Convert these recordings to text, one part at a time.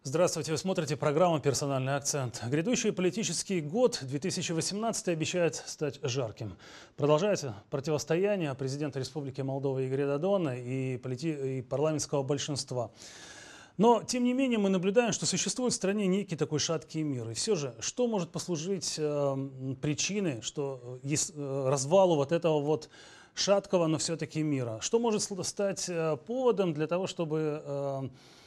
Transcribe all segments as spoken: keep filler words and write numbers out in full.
Здравствуйте, вы смотрите программу «Персональный акцент». Грядущий политический год две тысячи восемнадцатый обещает стать жарким. Продолжается противостояние президента Республики Молдова Игоря Додона и, полити... и парламентского большинства. Но, тем не менее, мы наблюдаем, что существует в стране некий такой шаткий мир. И все же, что может послужить э, причиной, что есть, э, развалу вот этого вот шаткого, но все-таки мира? Что может стать э, поводом для того, чтобы... Э,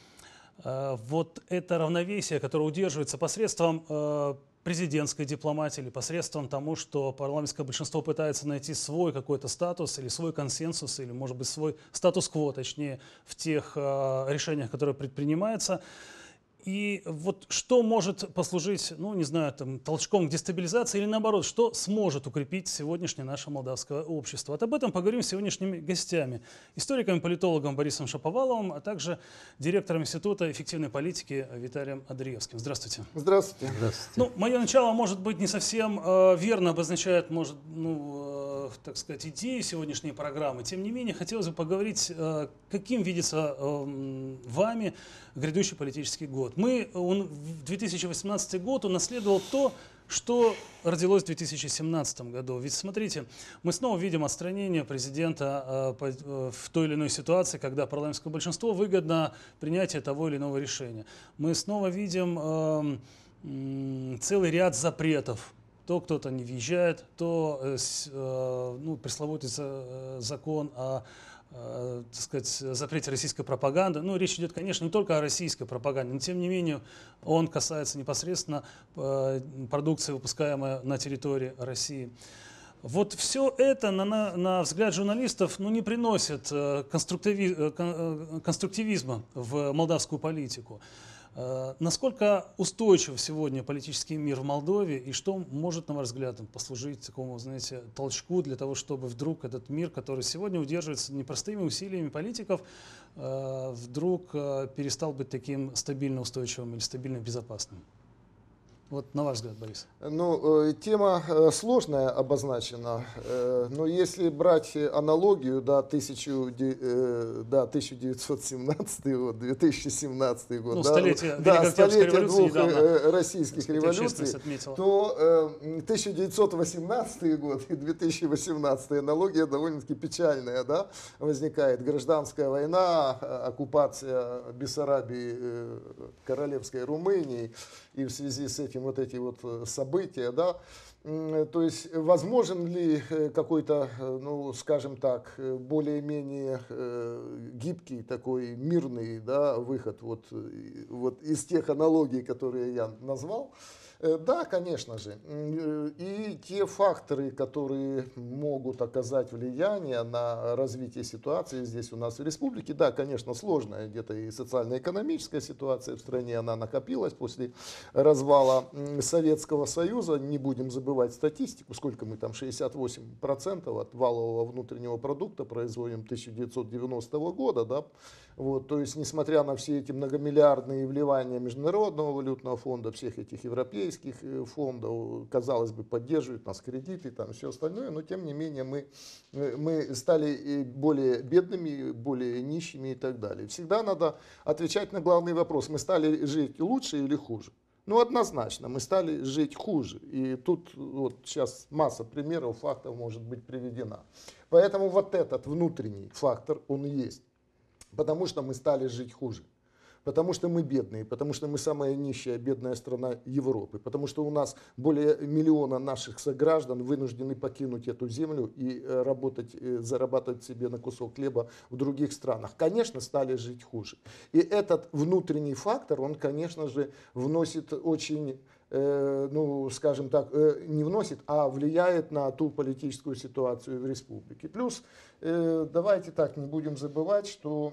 вот это равновесие, которое удерживается посредством э, президентской дипломатии или посредством тому, что парламентское большинство пытается найти свой какой-то статус или свой консенсус, или, может быть, свой статус-кво, точнее, в тех э, решениях, которые предпринимаются. И вот что может послужить, ну, не знаю, там, толчком к дестабилизации или наоборот, что сможет укрепить сегодняшнее наше молдавское общество? Вот об этом поговорим с сегодняшними гостями. Историком и политологом Борисом Шаповаловым, а также директором Института эффективной политики Виталием Андреевским. Здравствуйте. Здравствуйте. Здравствуйте. Ну, мое начало, может быть, не совсем э, верно обозначает, может, ну, э, так сказать, идею сегодняшней программы. Тем не менее, хотелось бы поговорить, э, каким видится э, вами грядущий политический год. Мы, он, в две тысячи восемнадцатый год унаследовал то, что родилось в две тысячи семнадцатом году. Ведь смотрите, мы снова видим отстранение президента э, э, в той или иной ситуации, когда парламентское большинство выгодно принятие того или иного решения. Мы снова видим э, э, целый ряд запретов. То кто-то не въезжает, то э, э, ну, пресловутый э, закон о так сказать, запрете российской пропаганды. Ну, речь идет, конечно, не только о российской пропаганде, но тем не менее он касается непосредственно продукции, выпускаемой на территории России. Вот все это, на, на, на взгляд журналистов, ну, не приносит конструктиви, конструктивизма в молдавскую политику. Насколько устойчив сегодня политический мир в Молдове и что может, на ваш взгляд, послужить такому, знаете, толчку для того, чтобы вдруг этот мир, который сегодня удерживается непростыми усилиями политиков, вдруг перестал быть таким стабильно устойчивым или стабильно безопасным? Вот на ваш взгляд, Борис. Ну, тема сложная обозначена, но если брать аналогию, да, тысячу, да, тысяча девятьсот семнадцатый год, две тысячи семнадцатый год, ну, да, столетие, да, столетие двух недавно, российских революций, то тысяча девятьсот восемнадцатый год и две тысячи восемнадцатый аналогия довольно-таки печальная, да, возникает гражданская война, оккупация Бессарабии королевской Румынии, и в связи с этим вот эти вот события, да, то есть возможен ли какой-то, ну, скажем так, более-менее гибкий такой мирный, да, выход вот, вот из тех аналогий, которые я назвал? Да, конечно же. И те факторы, которые могут оказать влияние на развитие ситуации здесь у нас в республике, да, конечно, сложная где-то и социально-экономическая ситуация в стране, она накопилась после развала Советского Союза. Не будем забывать статистику, сколько мы там, шестьдесят восемь процентов от валового внутреннего продукта производим тысяча девятьсот девяностого года, да. Вот, то есть, несмотря на все эти многомиллиардные вливания Международного валютного фонда, всех этих европейских фондов, казалось бы, поддерживают нас кредиты и там все остальное, но тем не менее мы, мы стали более бедными, более нищими и так далее. Всегда надо отвечать на главный вопрос: мы стали жить лучше или хуже? Ну, однозначно, мы стали жить хуже. И тут вот сейчас масса примеров, фактов может быть приведена. Поэтому вот этот внутренний фактор, он есть. Потому что мы стали жить хуже. Потому что мы бедные, потому что мы самая нищая, бедная страна Европы, потому что у нас более миллиона наших сограждан вынуждены покинуть эту землю и работать, зарабатывать себе на кусок хлеба в других странах. Конечно, стали жить хуже. И этот внутренний фактор, он, конечно же, вносит очень... ну, скажем так, не вносит, а влияет на ту политическую ситуацию в республике. Плюс, давайте так, не будем забывать, что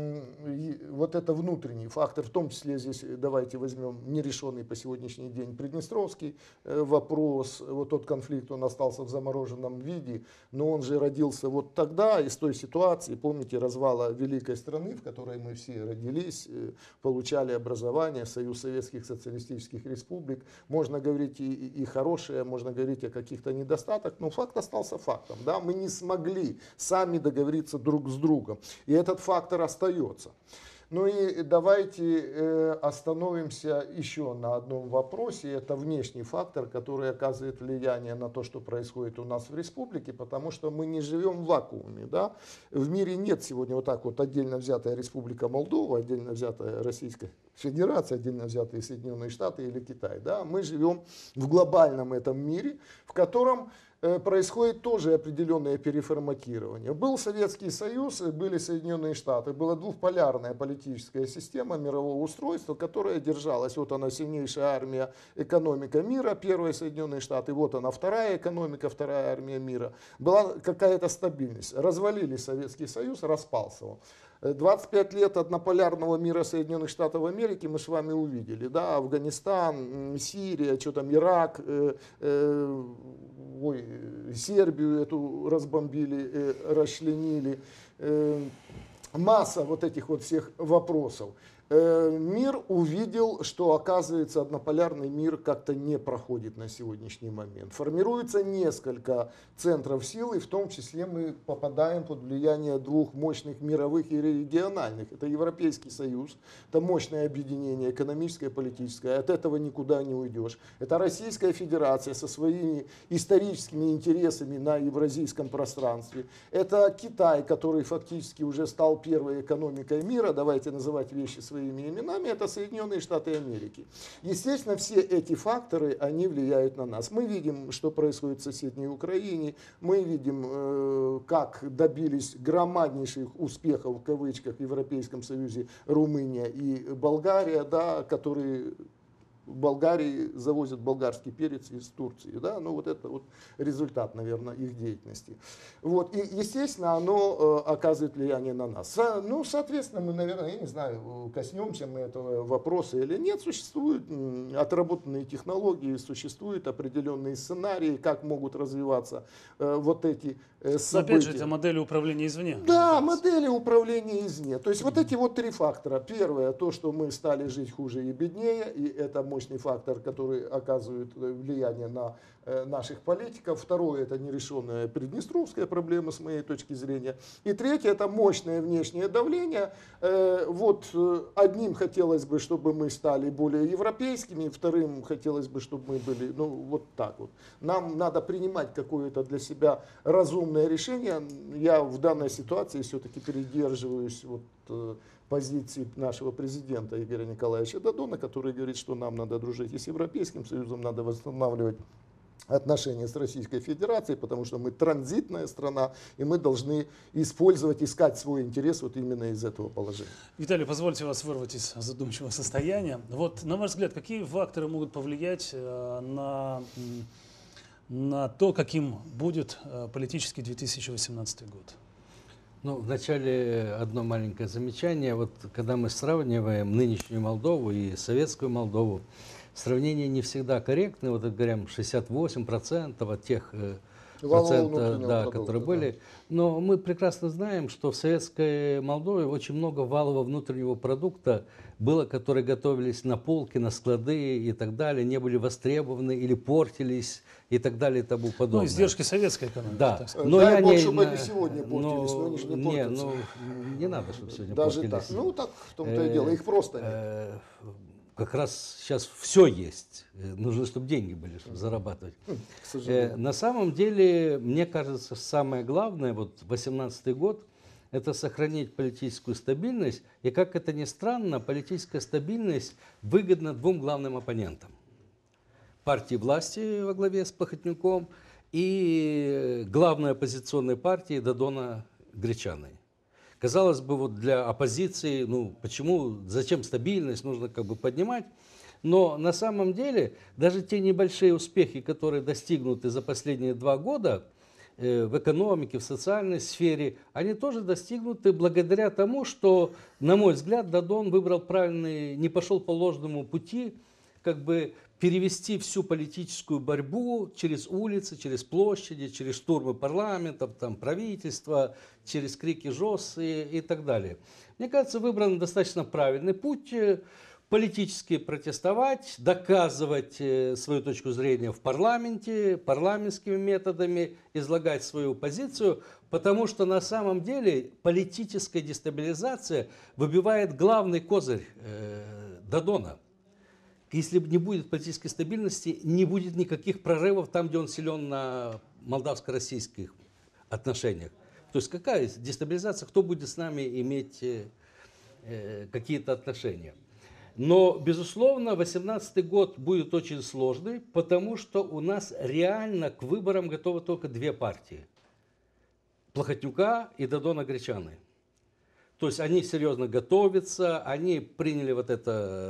вот это внутренний фактор, в том числе здесь, давайте возьмем нерешенный по сегодняшний день Приднестровский вопрос, вот тот конфликт, он остался в замороженном виде, но он же родился вот тогда, из той ситуации, помните, развала великой страны, в которой мы все родились, получали образование, Союз Советских Социалистических Республик. Можно говорить и, и хорошее, можно говорить о каких-то недостатках, но факт остался фактом. Да? Мы не смогли сами договориться друг с другом. И этот фактор остается. Ну и давайте э, остановимся еще на одном вопросе. Это внешний фактор, который оказывает влияние на то, что происходит у нас в республике, потому что мы не живем в вакууме. Да? В мире нет сегодня вот так вот отдельно взятая Республика Молдова, отдельно взятая Российская Федерация, отдельно взятые Соединенные Штаты или Китай. Да? Мы живем в глобальном этом мире, в котором происходит тоже определенное переформатирование. Был Советский Союз, были Соединенные Штаты, была двухполярная политическая система мирового устройства, которая держалась. Вот она, сильнейшая армия, экономика мира, первые Соединенные Штаты, вот она, вторая экономика, вторая армия мира. Была какая-то стабильность. Развалили Советский Союз, распался он. двадцать пять лет однополярного мира Соединенных Штатов Америки мы с вами увидели. Да? Афганистан, Сирия, что там, Ирак, э, э, ой, Сербию эту разбомбили, э, расчленили. Э, масса вот этих вот всех вопросов. Мир увидел, что, оказывается, однополярный мир как-то не проходит на сегодняшний момент. Формируется несколько центров силы, в том числе мы попадаем под влияние двух мощных мировых и региональных. Это Европейский Союз, это мощное объединение экономическое и политическое, от этого никуда не уйдешь. Это Российская Федерация со своими историческими интересами на евразийском пространстве. Это Китай, который фактически уже стал первой экономикой мира, давайте называть вещи своими именами, это Соединенные Штаты Америки. Естественно, все эти факторы, они влияют на нас. Мы видим, что происходит в соседней Украине, мы видим, как добились громаднейших успехов, в кавычках, в Европейском Союзе Румыния и Болгария, да, которые... В Болгарии завозят болгарский перец из Турции, да, ну вот это вот результат, наверное, их деятельности. Вот, и, естественно, оно э, оказывает влияние на нас. Со, ну, соответственно, мы, наверное, я не знаю, коснемся мы этого вопроса или нет, существуют м, отработанные технологии, существуют определенные сценарии, как могут развиваться э, вот эти э, события. Но опять же, это модели управления извне. Да, модели управления извне. То есть mm-hmm. вот эти вот три фактора. Первое, то, что мы стали жить хуже и беднее, и это мощный фактор, который оказывает влияние на э, наших политиков. Второе, это нерешенная приднестровская проблема, с моей точки зрения. И третье, это мощное внешнее давление. Э, вот э, одним хотелось бы, чтобы мы стали более европейскими, вторым хотелось бы, чтобы мы были, ну, вот так вот. Нам надо принимать какое-то для себя разумное решение. Я в данной ситуации все-таки придерживаюсь вот, э, позиции нашего президента Игоря Николаевича Додона, который говорит, что нам надо дружить и с Европейским Союзом, надо восстанавливать отношения с Российской Федерацией, потому что мы транзитная страна, и мы должны использовать, искать свой интерес вот именно из этого положения. Виталий, позвольте вас вырвать из задумчивого состояния. Вот, на ваш взгляд, какие факторы могут повлиять на, на то, каким будет политический две тысячи восемнадцатый год? Ну, вначале одно маленькое замечание. Вот когда мы сравниваем нынешнюю Молдову и советскую Молдову, сравнение не всегда корректно. Вот, говорим, шестьдесят восемь процентов от тех э, процентов, да, которые да. были. Но мы прекрасно знаем, что в советской Молдове очень много валового внутреннего продукта было, которые готовились на полки, на склады и так далее, не были востребованы или портились и так далее и тому подобное. Ну, издержки советской экономики. Да. Но Дай я бог, не, чтобы они сегодня портились, но, но они же не не, портятся. Ну, не надо, чтобы сегодня Даже портились. так. Ну, так в том-то и дело. Их просто нет. Как раз сейчас все есть. Нужно, чтобы деньги были, чтобы зарабатывать. Э, на самом деле, мне кажется, самое главное, вот восемнадцатый год, это сохранить политическую стабильность. И, как это ни странно, политическая стабильность выгодна двум главным оппонентам. Партии власти во главе с Плохотнюком и главной оппозиционной партии Додона Гречаной. Казалось бы, вот для оппозиции, ну почему, зачем стабильность, нужно как бы поднимать. Но на самом деле даже те небольшие успехи, которые достигнуты за последние два года э, в экономике, в социальной сфере, они тоже достигнуты благодаря тому, что, на мой взгляд, Додон выбрал правильный, не пошел по ложному пути, как бы перевести всю политическую борьбу через улицы, через площади, через штурмы парламентов, там, правительства, через крики «ЖОС» и, и так далее. Мне кажется, выбран достаточно правильный путь. политически протестовать, доказывать свою точку зрения в парламенте, парламентскими методами, излагать свою позицию, потому что на самом деле политическая дестабилизация выбивает главный козырь э, Додона. Если не будет политической стабильности, не будет никаких прорывов там, где он силен на молдавско-российских отношениях. То есть какая дестабилизация, кто будет с нами иметь э, э, какие-то отношения. Но, безусловно, две тысячи восемнадцатый год будет очень сложный, потому что у нас реально к выборам готовы только две партии. Плохотнюка и Додона Гречаны. То есть они серьезно готовятся, они приняли вот эту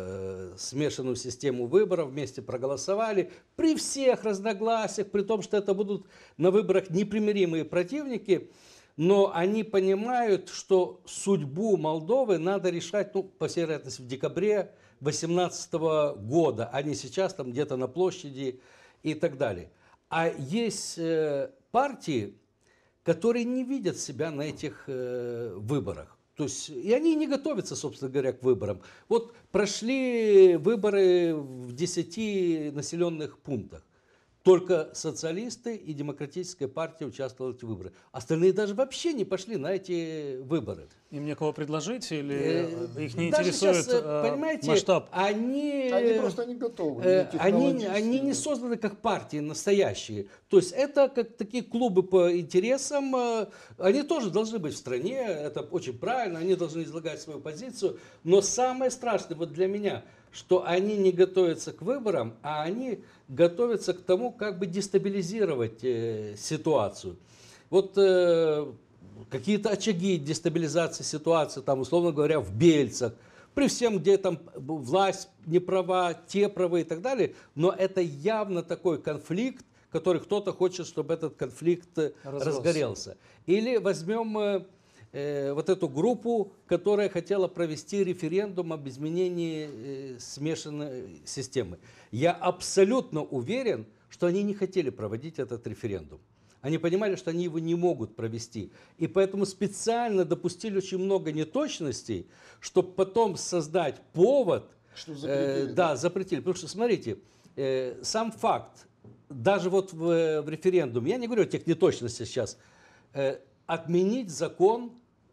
э, смешанную систему выборов, вместе проголосовали. При всех разногласиях, при том, что это будут на выборах непримиримые противники, но они понимают, что судьбу Молдовы надо решать, ну, по всей вероятности, в декабре две тысячи восемнадцатого года, а не сейчас там где-то на площади и так далее. А есть э, партии, которые не видят себя на этих э, выборах. То есть, и они не готовятся, собственно говоря, к выборам. Вот прошли выборы в десяти населенных пунктах. Только социалисты и демократическая партия участвовали в этих выборах. Остальные даже вообще не пошли на эти выборы. Им некого предложить или э, их не даже интересует сейчас, э, понимаете, масштаб? Они, они просто не готовы. Э, они, они не созданы как партии настоящие. То есть это как такие клубы по интересам. Э, они тоже должны быть в стране. Это очень правильно. Они должны излагать свою позицию. Но самое страшное вот для меня, что они не готовятся к выборам, а они готовятся к тому, как бы дестабилизировать э, ситуацию. Вот э, какие-то очаги дестабилизации ситуации, там, условно говоря, в Бельцах, при всем, где там власть не права, те правы и так далее, но это явно такой конфликт, который кто-то хочет, чтобы этот конфликт Разрос. разгорелся. Или возьмем э, э, вот эту группу, которая хотела провести референдум об изменении э, смешанной системы. Я абсолютно уверен, что они не хотели проводить этот референдум. Они понимали, что они его не могут провести. И поэтому специально допустили очень много неточностей, чтобы потом создать повод. Что запретили, э, да, запретили. Потому что, смотрите, э, сам факт, даже вот в, в референдуме, я не говорю о тех неточностях сейчас, э, отменить закон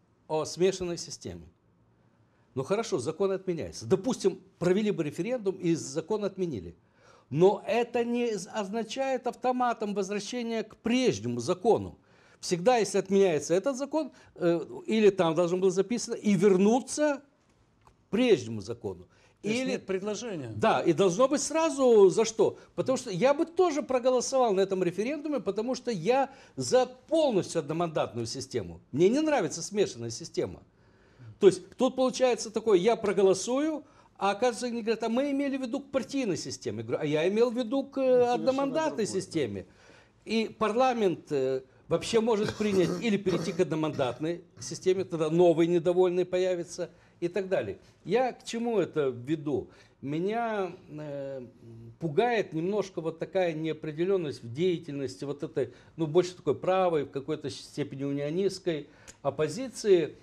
о смешанной системе. Ну хорошо, закон отменяется. Допустим, провели бы референдум и закон отменили. Но это не означает автоматом возвращение к прежнему закону. Всегда, если отменяется этот закон, э, или там должно было записано, и вернуться к прежнему закону. Или нет предложения. Да, и должно быть сразу за что. Потому что я бы тоже проголосовал на этом референдуме, потому что я за полностью одномандатную систему. Мне не нравится смешанная система. То есть тут получается такое, я проголосую, а оказывается, они говорят, а мы имели в виду к партийной системе. Я говорю, а я имел в виду к Совершенно одномандатной другой, системе. Да. И парламент э, вообще может принять или перейти к одномандатной системе, тогда новый недовольный появится и так далее. Я к чему это веду? Меня э, пугает немножко вот такая неопределенность в деятельности вот этой, ну, больше такой правой, в какой-то степени унионистской оппозиции,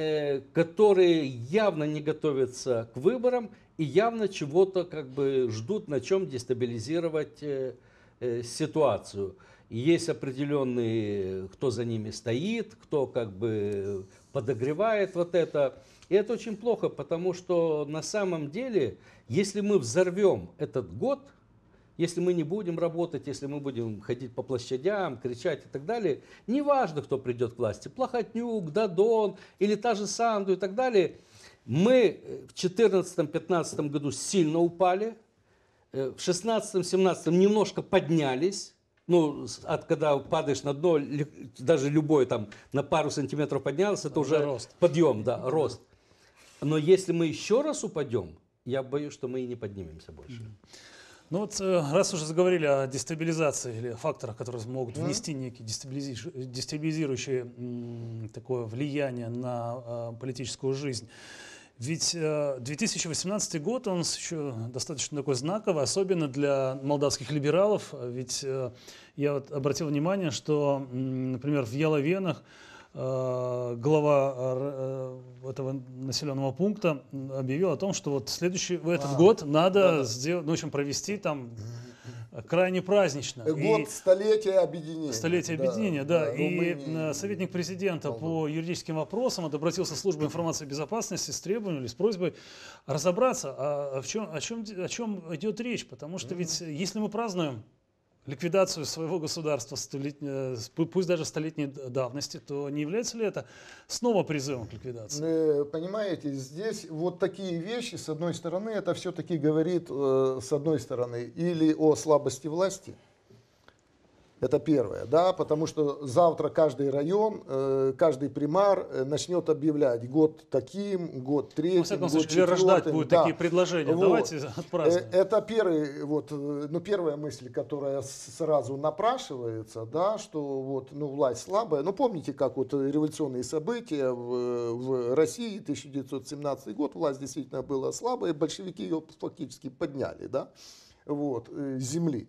которые явно не готовятся к выборам и явно чего-то как бы ждут, на чем дестабилизировать э, э, ситуацию. И есть определенные, кто за ними стоит, кто как бы подогревает вот это. И это очень плохо, потому что на самом деле, если мы взорвем этот год, если мы не будем работать, если мы будем ходить по площадям, кричать и так далее, неважно, кто придет к власти, Плохотнюк, Додон или та же Санду и так далее, мы в две тысячи четырнадцатом-две тысячи пятнадцатом году сильно упали, в две тысячи шестнадцатом-две тысячи семнадцатом немножко поднялись, ну, от, когда падаешь на дно, даже любой там на пару сантиметров поднялся, это уже рост. Подъем, да, рост. Но если мы еще раз упадем, я боюсь, что мы и не поднимемся больше. Ну вот, раз уже заговорили о дестабилизации или факторах, которые могут внести некие дестабилизирующие, дестабилизирующие такое влияние на политическую жизнь, ведь две тысячи восемнадцатый год, он еще достаточно такой знаковый, особенно для молдавских либералов, ведь я вот обратил внимание, что, например, в Яловенах глава этого населенного пункта объявил о том, что вот следующий в этот а, год надо да, да. сделать, ну, в общем, провести там крайне празднично. Год и столетия объединения. Столетия да, объединения, да. да. И Румынии, советник президента Молдова. По юридическим вопросам обратился в службу информации и безопасности с требованием или с просьбой разобраться, а в чем, о, чем, о чем идет речь. Потому что mm-hmm. ведь если мы празднуем ликвидацию своего государства, пусть даже столетней давности, то не является ли это снова призывом к ликвидации? Понимаете, здесь вот такие вещи, с одной стороны, это все-таки говорит, с одной стороны, или о слабости власти. Это первое, да, потому что завтра каждый район, каждый примар начнет объявлять год таким, год третьим, ну, год случае, четвертым. Рождать будут да. такие предложения, вот. Давайте отпразднуем. Это первый, вот, ну, первая мысль, которая сразу напрашивается, да, что вот, ну, власть слабая. Ну, помните, как вот революционные события в, в России, тысяча девятьсот семнадцатый год, власть действительно была слабая, большевики ее фактически подняли, да, вот, с земли.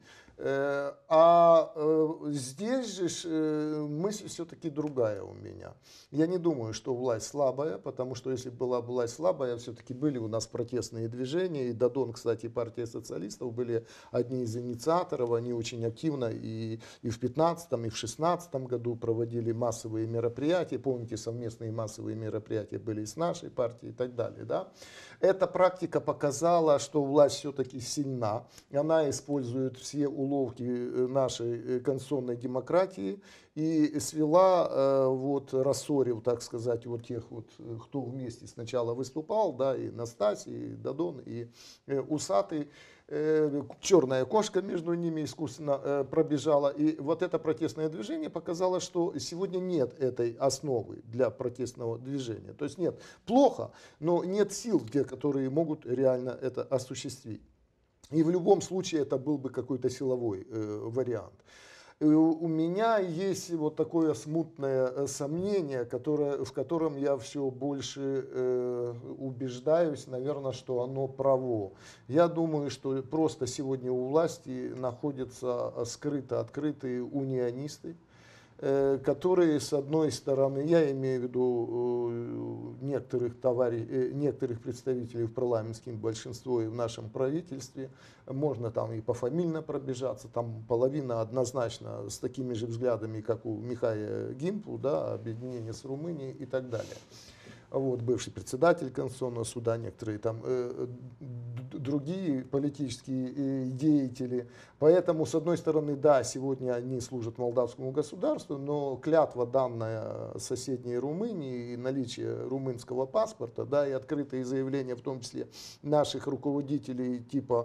А здесь же мысль все-таки другая у меня. Я не думаю, что власть слабая, потому что если была власть слабая, все-таки были у нас протестные движения. И Дадон, кстати, партия социалистов были одни из инициаторов. Они очень активно и, и в пятнадцатом, и в шестнадцатом году проводили массовые мероприятия. Помните, совместные массовые мероприятия были и с нашей партией и так далее. Да? Эта практика показала, что власть все-таки сильна. Она использует все уловки нашей конституционной демократии и свела, вот, рассорив, так сказать, вот тех, вот, кто вместе сначала выступал, да, и Настасий, и Дадон, и Усатый. Черная кошка между ними искусственно пробежала. И вот это протестное движение показало, что сегодня нет этой основы для протестного движения. То есть нет, плохо, но нет сил, те, которые могут реально это осуществить. И в любом случае это был бы какой-то силовой э, вариант. И у меня есть вот такое смутное сомнение, которое, в котором я все больше э, убеждаюсь, наверное, что оно право. Я думаю, что просто сегодня у власти находятся скрыто открытые унионисты, которые, с одной стороны, я имею в виду некоторых, товарищ, некоторых представителей в парламентском большинстве и в нашем правительстве, можно там и пофамильно пробежаться, там половина однозначно с такими же взглядами, как у Михая Гимпу, да, объединение с Румынией и так далее. Вот, бывший председатель Конституционного суда, некоторые там э, другие политические э, деятели. Поэтому, с одной стороны, да, сегодня они служат молдавскому государству, но клятва, данная соседней Румынии, и наличие румынского паспорта, да, и открытые заявления, в том числе наших руководителей, типа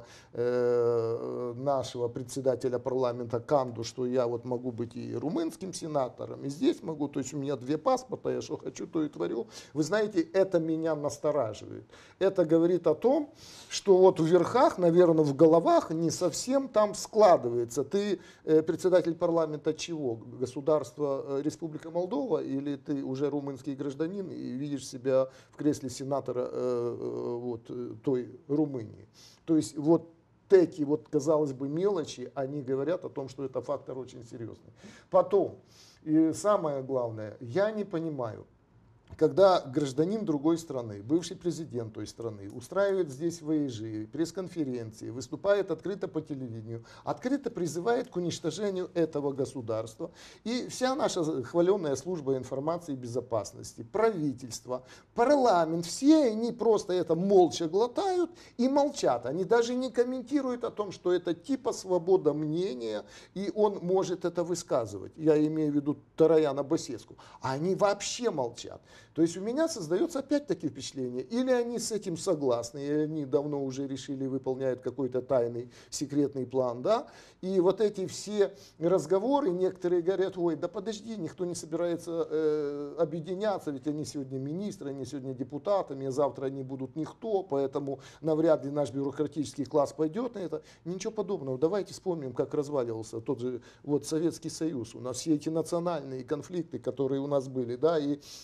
э, нашего председателя парламента Канду, что я вот могу быть и румынским сенатором, и здесь могу, то есть у меня две паспорта, я что хочу, то и творю. Вы знаете, Знаете, это меня настораживает. Это говорит о том, что вот в верхах, наверное, в головах не совсем там складывается. Ты э, председатель парламента чего? Государства э, Республика Молдова, или ты уже румынский гражданин и видишь себя в кресле сенатора э, э, вот, той Румынии? То есть вот эти, вот, казалось бы, мелочи, они говорят о том, что это фактор очень серьезный. Потом, и самое главное, я не понимаю, когда гражданин другой страны, бывший президент той страны, устраивает здесь выезжи, пресс-конференции, выступает открыто по телевидению, открыто призывает к уничтожению этого государства. И вся наша хваленная служба информации и безопасности, правительство, парламент, все они просто это молча глотают и молчат. Они даже не комментируют о том, что это типа свобода мнения, и он может это высказывать. Я имею в виду Тараяна Басеску. А они вообще молчат. То есть у меня создается опять-таки впечатление, или они с этим согласны, и они давно уже решили, выполняют какой-то тайный секретный план, да, и вот эти все разговоры, некоторые говорят, ой, да подожди, никто не собирается э, объединяться, ведь они сегодня министры, они сегодня депутатами, а завтра они будут никто, поэтому навряд ли наш бюрократический класс пойдет на это. Ничего подобного. Давайте вспомним, как разваливался тот же вот Советский Союз, у нас все эти национальные конфликты, которые у нас были, да, и, и Алма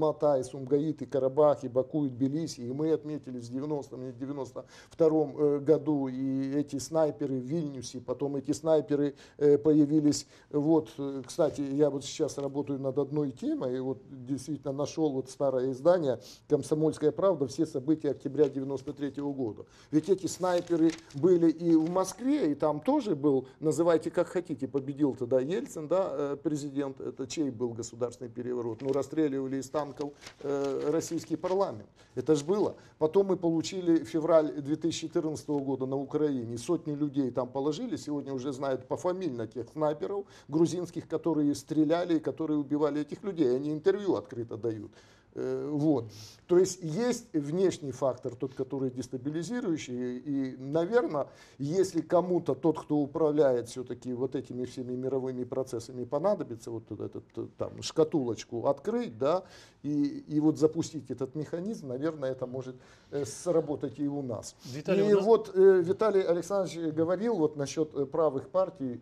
Алма-Ата, и Сумгаит, и Карабах, и Баку, и Тбилиси, и мы отметили в девяностом и девяносто втором году, и эти снайперы в Вильнюсе, потом эти снайперы появились, вот, кстати, я вот сейчас работаю над одной темой, и вот действительно нашел вот старое издание «Комсомольская правда. Все события октября девяносто третьего года». Ведь эти снайперы были и в Москве, и там тоже был, называйте как хотите, победил тогда Ельцин, да, президент, это чей был государственный переворот? Ну, расстреливали из танков э, российский парламент. Это ж было. Потом мы получили февраль две тысячи четырнадцатого года на Украине. Сотни людей там положили, сегодня уже знают пофамильно тех снайперов грузинских, которые стреляли, которые убивали этих людей. Они интервью открыто дают. Вот. То есть есть внешний фактор, тот, который дестабилизирующий, и, наверное, если кому-то, тот, кто управляет все-таки вот этими всеми мировыми процессами, понадобится вот эту там шкатулочку открыть, да, и, и вот запустить этот механизм, наверное, это может сработать и у нас. Виталий, и у нас... вот э, Виталий Александрович говорил вот насчет правых партий.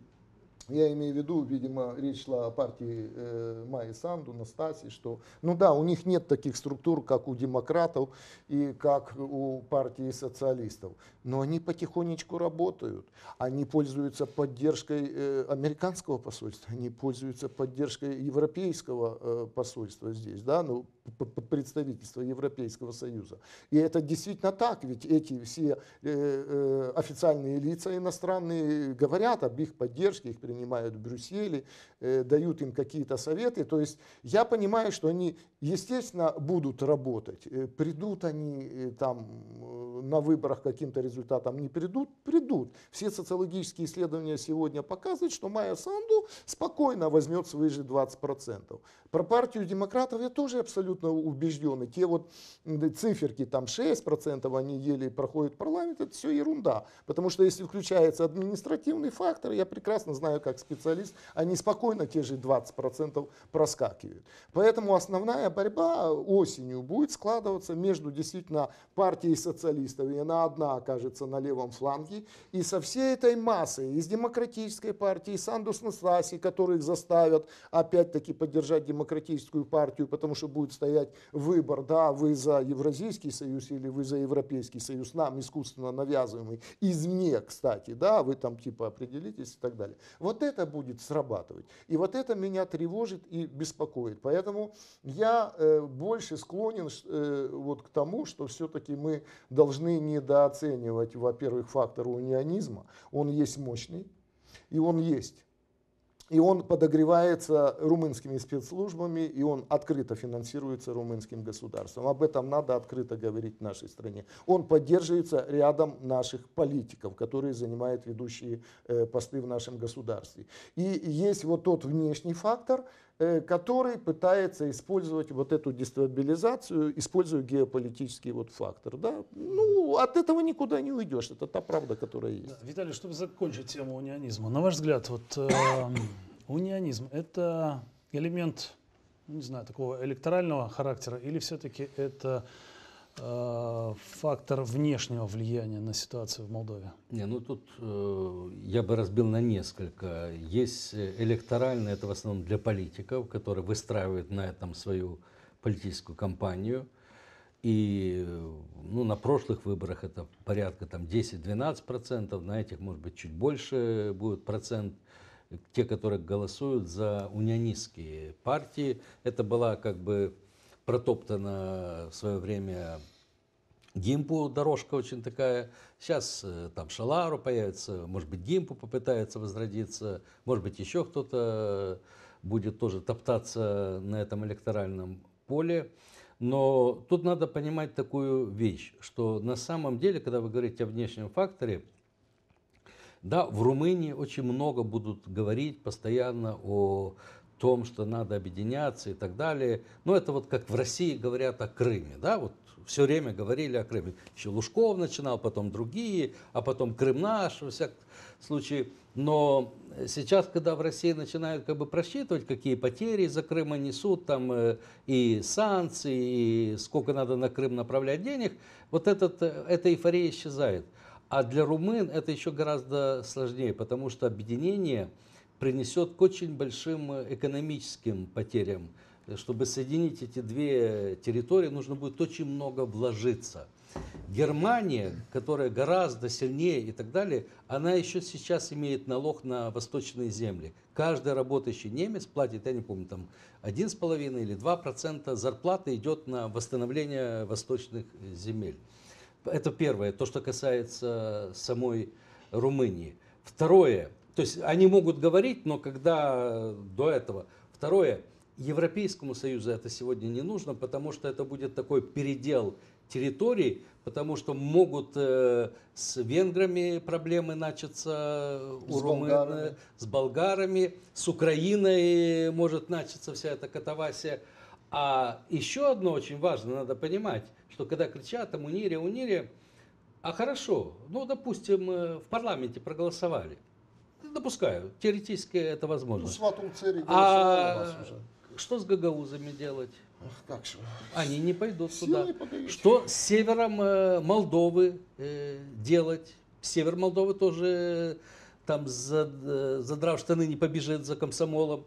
Я имею в виду, видимо, речь шла о партии э, Майи Санду, Настасьи, что, ну да, у них нет таких структур, как у демократов и как у партии социалистов, но они потихонечку работают, они пользуются поддержкой э, американского посольства, они пользуются поддержкой европейского э, посольства здесь, да, ну, представительства Европейского Союза. И это действительно так, ведь эти все э, э, официальные лица иностранные говорят об их поддержке, их принимают в Брюсселе, э, дают им какие-то советы. То есть я понимаю, что они, естественно, будут работать. Э, придут они э, там э, на выборах каким-то результатам, не придут, придут. Все социологические исследования сегодня показывают, что Майя Санду спокойно возьмет свои же двадцать процентов. Про партию демократов я тоже абсолютно убежден. И те вот циферки, там шесть процентов, они еле проходят парламент, это все ерунда. Потому что если включается административный фактор, я прекрасно знаю, как специалист, они спокойно те же двадцать процентов проскакивают. Поэтому основная борьба осенью будет складываться между действительно партией социалистов, и она одна окажется на левом фланге, и со всей этой массой, из демократической партии, Сандус Настасьи, которых заставят опять-таки поддержать демократическую партию, потому что будет стоять выбор, да, вы за Евразийский союз или вы за Европейский союз, нам искусственно навязываемый, извне, кстати, да, вы там типа определитесь и так далее. Вот это будет срабатывать. И вот это меня тревожит и беспокоит. Поэтому я э, больше склонен э, вот к тому, что все-таки мы должны недооценивать, во-первых, фактор унионизма. Он есть мощный, и он есть. И он подогревается румынскими спецслужбами, и он открыто финансируется румынским государством. Об этом надо открыто говорить в нашей стране. Он поддерживается рядом наших политиков, которые занимают ведущие э, посты в нашем государстве. И есть вот тот внешний фактор, э, который пытается использовать вот эту дестабилизацию, используя геополитический вот фактор. Да? Ну, от этого никуда не уйдешь. Это та правда, которая есть. Да, Виталий, чтобы закончить тему унионизма, на ваш взгляд, вот э, унионизм – это элемент, не знаю, такого электорального характера, или все-таки это э, фактор внешнего влияния на ситуацию в Молдове? Не, ну тут э, я бы разбил на несколько. Есть электоральное, это в основном для политиков, которые выстраивают на этом свою политическую кампанию. И ну, на прошлых выборах это порядка там, десять-двенадцать процентов, на этих, может быть, чуть больше будет процент. Те, которые голосуют за унионистские партии, это была как бы протоптана в свое время Гимпу, дорожка очень такая. Сейчас там Шалару появится, может быть, Гимпу попытается возродиться, может быть, еще кто-то будет тоже топтаться на этом электоральном поле. Но тут надо понимать такую вещь, что на самом деле, когда вы говорите о внешнем факторе, да, в Румынии очень много будут говорить постоянно о том, что надо объединяться и так далее. Но это вот как в России говорят о Крыме, да, вот все время говорили о Крыме. Еще Лужков начинал, потом другие, а потом Крым наш, во всяком случае. Но сейчас, когда в России начинают как бы просчитывать, какие потери за Крым несут, там э, и санкции, и сколько надо на Крым направлять денег, вот этот, эта эйфория исчезает. А для румын это еще гораздо сложнее, потому что объединение принесет к очень большим экономическим потерям. чтобы соединить эти две территории, нужно будет очень много вложиться. Германия, которая гораздо сильнее и так далее, она еще сейчас имеет налог на восточные земли. Каждый работающий немец платит, я не помню, там один с половиной или два процента зарплаты идет на восстановление восточных земель. Это первое, то, что касается самой Румынии. Второе, то есть они могут говорить, но когда до этого. Второе, Европейскому Союзу это сегодня не нужно, потому что это будет такой передел территорий, потому что могут э, с венграми проблемы начаться, у с, румын, болгарами. с болгарами, с Украиной может начаться вся эта катавасия. А еще одно очень важно, надо понимать, что когда кричат о унире, унире, а хорошо, ну, допустим, в парламенте проголосовали. Допускаю, теоретически это возможно. Ну, сватул цери а что с гагаузами делать? Ах, как же. Они не пойдут Силы туда. подаете. Что с севером э, Молдовы э, делать? Север Молдовы тоже там за, задрав штаны не побежит за комсомолом.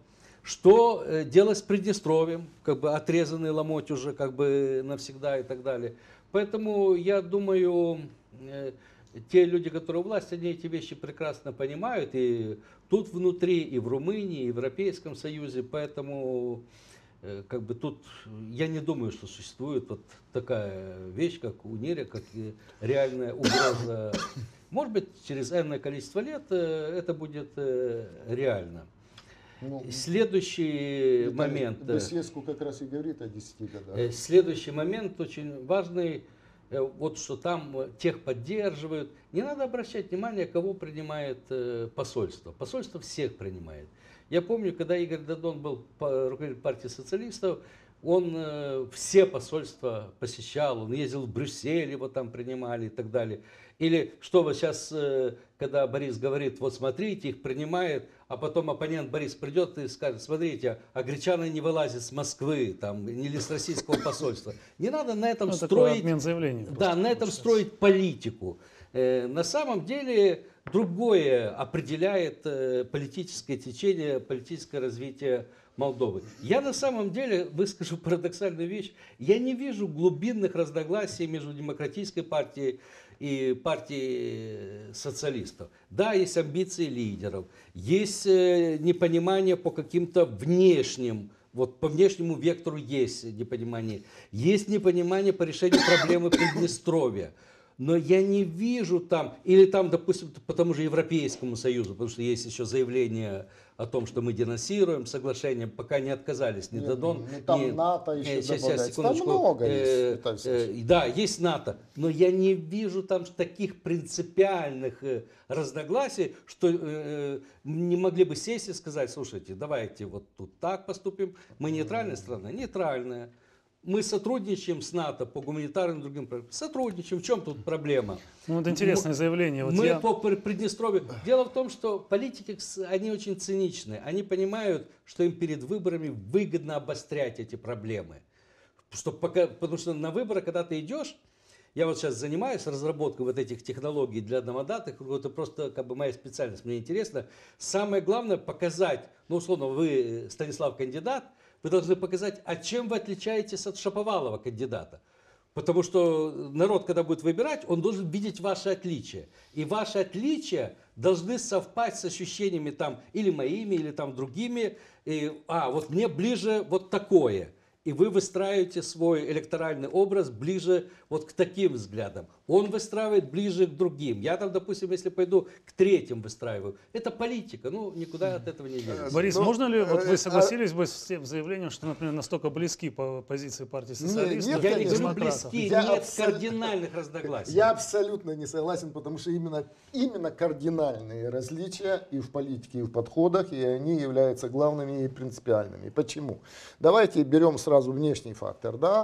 Что э, делать с Приднестровьем? Как бы отрезанный ломоть уже как бы навсегда и так далее. Поэтому я думаю, э, те люди, которые у власти, они эти вещи прекрасно понимают. И тут внутри, и в Румынии, и в Европейском Союзе. Поэтому как бы тут я не думаю, что существует вот такая вещь, как унире, как реальная угроза. Может быть, через энное количество лет это будет реально. Ну, следующий момент. Басеску как раз и говорит о десяти годах. Следующий момент очень важный. Вот что там тех поддерживают. Не надо обращать внимание, кого принимает посольство. Посольство всех принимает. Я помню, когда Игорь Додон был руководителем партии социалистов, он э, все посольства посещал, он ездил в Брюссель, его там принимали и так далее. Или что вот сейчас, э, когда Борис говорит, вот смотрите, их принимает, а потом оппонент Борис придет и скажет, смотрите, а гречаны не вылазят с Москвы, там, или с российского посольства. Не надо на этом ну, строить, обмен заявлений, да, на этом строить политику. Э, на самом деле другое определяет э, политическое течение, политическое развитие Молдовы. Я на самом деле выскажу парадоксальную вещь. Я не вижу глубинных разногласий между демократической партией и партией социалистов. Да, есть амбиции лидеров, есть э, непонимание по каким-то внешним, вот по внешнему вектору есть непонимание, есть непонимание по решению проблемы Приднестровья. Но я не вижу там, или там, допустим, по тому же Европейскому Союзу, потому что есть еще заявление о том, что мы денонсируем соглашение, пока не отказались ни Додон, ни... Там ни, НАТО еще сейчас, добавляется. Там много э, есть. Э, э, да, есть НАТО, но я не вижу там таких принципиальных э, разногласий, что э, не могли бы сесть и сказать, слушайте, давайте вот тут так поступим, мы нейтральная страна, нейтральная. Мы сотрудничаем с НАТО по гуманитарным и другим проблемам. Сотрудничаем. В чем тут проблема? Ну, это интересное мы, заявление. Вот мы я... по Приднестровью. Дело в том, что политики, они очень циничны. Они понимают, что им перед выборами выгодно обострять эти проблемы. Что пока, потому что на выборы, когда ты идешь, я вот сейчас занимаюсь разработкой вот этих технологий для домодатых, это просто как бы моя специальность, мне интересно. Самое главное показать, ну условно, вы, Станислав, кандидат, вы должны показать, а чем вы отличаетесь от Шаповалова кандидата. Потому что народ, когда будет выбирать, он должен видеть ваши отличия. И ваши отличия должны совпасть с ощущениями там или моими, или там другими. И, а, вот мне ближе вот такое. И вы выстраиваете свой электоральный образ ближе вот к таким взглядам. Он выстраивает ближе к другим. Я там, допустим, если пойду к третьим выстраиваю. Это политика, ну никуда от этого не денешься. Борис, Но, можно ли, вот вы согласились бы с тем заявлением, что, например, настолько близки по позиции партии социалистов? Нет, я не говорю близки, я нет абсол... кардинальных разногласий. Я абсолютно не согласен, потому что именно, именно кардинальные различия и в политике, и в подходах, и они являются главными и принципиальными. Почему? Давайте берем сразу внешний фактор, да.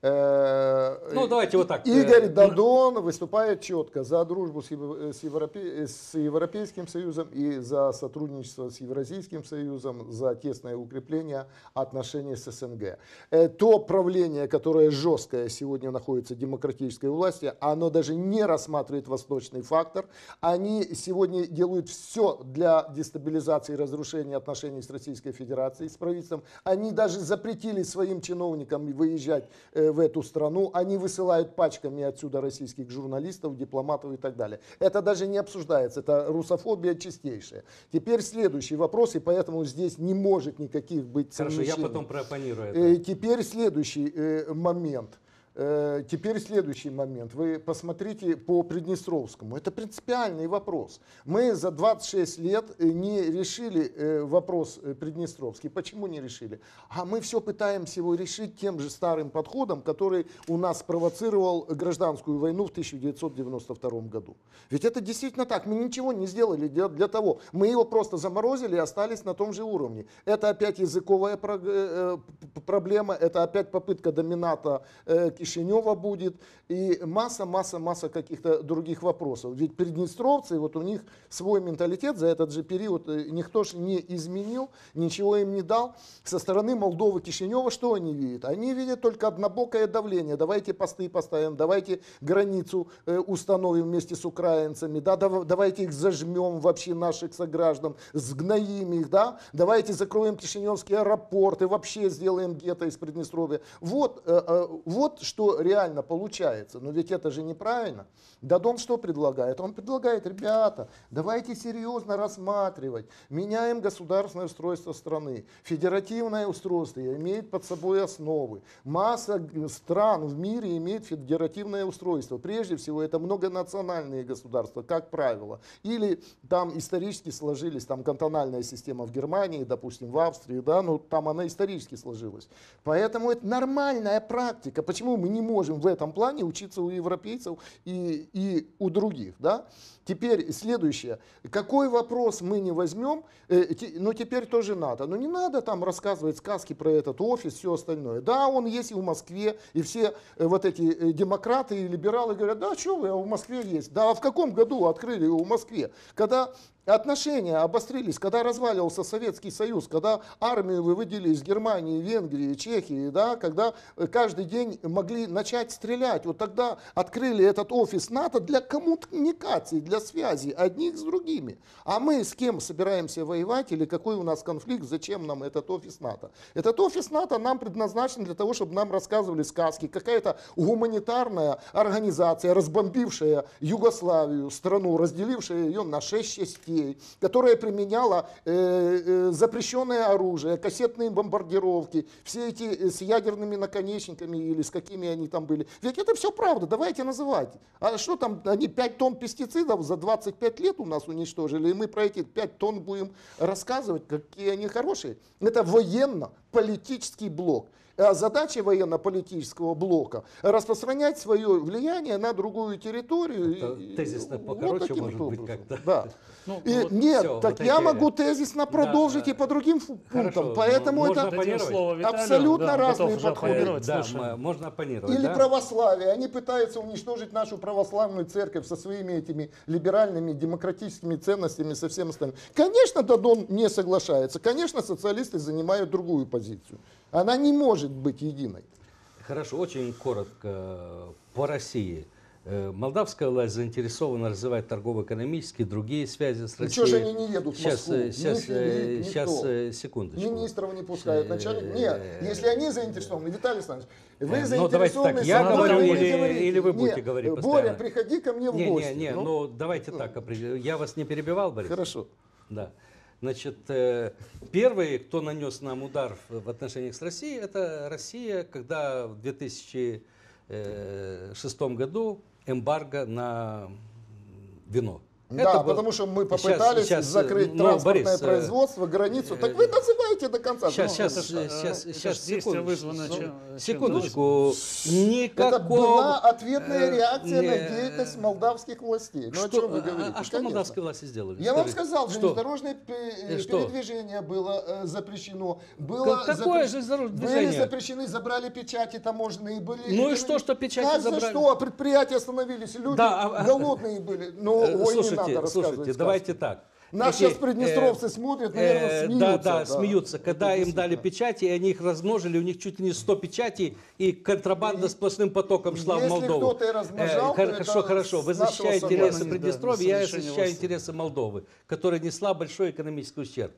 Ну, давайте вот так. Игорь Дадон выступает четко за дружбу с, с, Европе, с Европейским Союзом и за сотрудничество с Евразийским Союзом, за тесное укрепление отношений с СНГ. То правление, которое жесткое сегодня находится в демократической власти, оно даже не рассматривает восточный фактор. Они сегодня делают все для дестабилизации и разрушения отношений с Российской Федерацией, с правительством. Они даже запретили своим чиновникам выезжать в эту страну. Они высылают пачками отсюда российских журналистов, дипломатов и так далее. Это даже не обсуждается. Это русофобия чистейшая. Теперь следующий вопрос, и поэтому здесь не может никаких быть совмещений. Хорошо, я потом проопонирую это. Теперь следующий момент. Теперь следующий момент. Вы посмотрите по Приднестровскому. Это принципиальный вопрос. Мы за двадцать шесть лет не решили вопрос Приднестровский. Почему не решили? А мы все пытаемся его решить тем же старым подходом, который у нас спровоцировал гражданскую войну в тысяча девятьсот девяносто втором году. Ведь это действительно так. Мы ничего не сделали для, для того. Мы его просто заморозили и остались на том же уровне. Это опять языковая проблема, это опять попытка домината Кишинева будет, и масса-масса-масса каких-то других вопросов. Ведь приднестровцы, вот у них свой менталитет за этот же период никто же не изменил, ничего им не дал. Со стороны Молдовы, Кишинева что они видят? Они видят только однобокое давление. Давайте посты поставим, давайте границу установим вместе с украинцами, да, давайте их зажмем вообще, наших сограждан, сгноим их, да, давайте закроем Кишиневский аэропорт и вообще сделаем гетто из Приднестровья. Вот, вот что что реально получается. Но ведь это же неправильно. Дадон что предлагает? Он предлагает, ребята, давайте серьезно рассматривать. Меняем государственное устройство страны. Федеративное устройство имеет под собой основы. Масса стран в мире имеет федеративное устройство. Прежде всего, это многонациональные государства, как правило. Или там исторически сложились, там кантональная система в Германии, допустим, в Австрии, да, ну там она исторически сложилась. Поэтому это нормальная практика. Почему мы не можем в этом плане учиться у европейцев и, и у других, да? Теперь следующее. Какой вопрос мы не возьмем, э, те, но теперь тоже надо. Но не надо там рассказывать сказки про этот офис, все остальное. Да, он есть и в Москве, и все э, вот эти э, демократы и либералы говорят, да, что вы, а в Москве есть. Да, а в каком году открыли его в Москве? Когда отношения обострились, когда разваливался Советский Союз, когда армию выводили из Германии, Венгрии, Чехии, да, когда каждый день могли начать стрелять. Вот тогда открыли этот офис НАТО для коммуникации, для связи одних с другими. А мы с кем собираемся воевать или какой у нас конфликт, зачем нам этот офис НАТО? Этот офис НАТО нам предназначен для того, чтобы нам рассказывали сказки. Какая-то гуманитарная организация, разбомбившая Югославию, страну, разделившая ее на шесть частей, которая применяла э, э, запрещенное оружие, кассетные бомбардировки, все эти с ядерными наконечниками или с какими они там были. Ведь это все правда, давайте называть. А что там, они пять тонн пестицидов за двадцать пять лет у нас уничтожили, и мы про эти пять тонн будем рассказывать, какие они хорошие. Это военно-политический блок. А задача военно-политического блока распространять свое влияние на другую территорию. Это тезисно покороче, вот может быть, как-то. Да. Ну, и, вот нет, все, так вот я эти... могу тезисно продолжить да, и по другим пунктам. Хорошо, поэтому это абсолютно да, разные подходы. Да, можно оппонировать. Или да? православие. Они пытаются уничтожить нашу православную церковь со своими этими либеральными демократическими ценностями, со всем остальным. Конечно, Дадон не соглашается. Конечно, социалисты занимают другую позицию. Она не может быть единой. Хорошо, очень коротко по России. Молдавская власть заинтересована развивать торгово-экономические, другие связи с Россией. Чего же они не едут в сейчас, Москву? Сейчас, ни Филипп, сейчас, секундочку. Министров не пускают, начальник. Нет, если они заинтересованы, Виталий Александрович, вы ну, заинтересованы... Так, я говорю или, или вы будете нет, говорить постоянно? Боря, приходи ко мне в не, гости. Не, не, ну, ну давайте ну. так определим. Я вас не перебивал, Борис? Хорошо. Да. Значит, первый, кто нанес нам удар в отношениях с Россией, это Россия, когда в две тысячи шестом году эмбарго на вино Да, Это потому что мы попытались сейчас, сейчас, закрыть ну, транспортное Борис, производство, границу. Э, так вы называете до конца. Сейчас, сейчас, сейчас, сейчас, секундочку. Секундочку. Никакого... Это была ответная реакция не, на деятельность молдавских властей. Ну, что, о чем вы говорите? А, а что молдавские власти сделали? Я вам сказал, что? железнодорожное передвижение было э, запрещено. Было Какое запрещ... железнодорожное движение? Были запрещены, забрали печати таможенные. Были... Ну и что, что печати как забрали? за что? Предприятия остановились, люди да, голодные были. Ну, э, ой, слушайте, не надо слушайте, рассказывать. давайте так. Нас Эти, сейчас приднестровцы э, смотрят, наверное, э, смеются. Да, да, да, смеются. Когда это им дали печати, и они их размножили, у них чуть ли не сто печатей, и контрабанда и, сплошным потоком шла в Молдову. Если кто-то и размножал, э, Хорошо, хорошо. Вы защищаете интересы Приднестровья, да, я защищаю интересы Молдовы, которая несла большой экономический ущерб.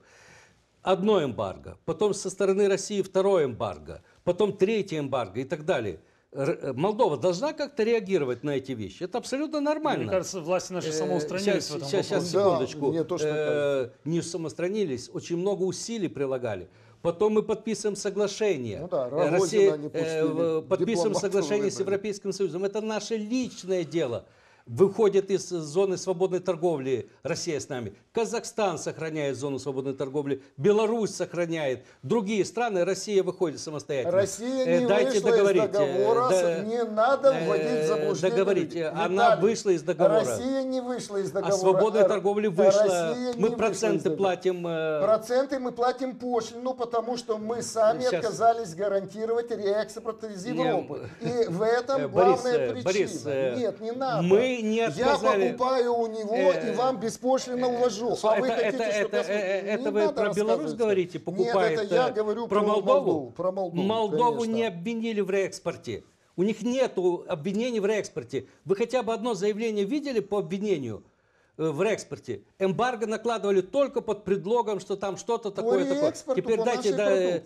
Одно эмбарго, потом со стороны России второе эмбарго, потом третье эмбарго и так далее. Молдова должна как-то реагировать на эти вещи. Это абсолютно нормально. Мне кажется, власти наши самоустранились сейчас, в этом сейчас, вопросе. Сейчас, секундочку. Да, то, э, не самоустранились, очень много усилий прилагали. Потом мы подписываем соглашение. Ну да, Россия, не э, подписываем соглашение с Европейским Союзом. Это наше личное дело. Выходит из зоны свободной торговли Россия с нами. Казахстан сохраняет зону свободной торговли. Беларусь сохраняет. Другие страны, Россия выходит самостоятельно. Россия не Дайте вышла договорить. из договора. Да, не надо вводить в заблуждение. Договорите. Она вышла из договора. Россия не вышла из договора. А свободной торговли вышла. Россия мы проценты платим. Проценты мы платим пошлину, потому что мы сами Сейчас. отказались гарантировать реэкспорт из Европы. Не, И в этом Борис, главная причина. Борис, Нет, не надо. Мы не отказали. Я покупаю у него э, и вам беспошлино увожу. Э, а это, вы хотите, это, чтобы это, я... это вы про Беларусь говорите, покупает? Нет, это я говорю про, про Молдову. Молдову. Про Молдову, Молдову конечно. не обвинили в реэкспорте. У них нет обвинений в реэкспорте. Вы хотя бы одно заявление видели по обвинению в реэкспорте? Эмбарго накладывали только под предлогом, что там что-то такое. такое. Теперь по дайте да,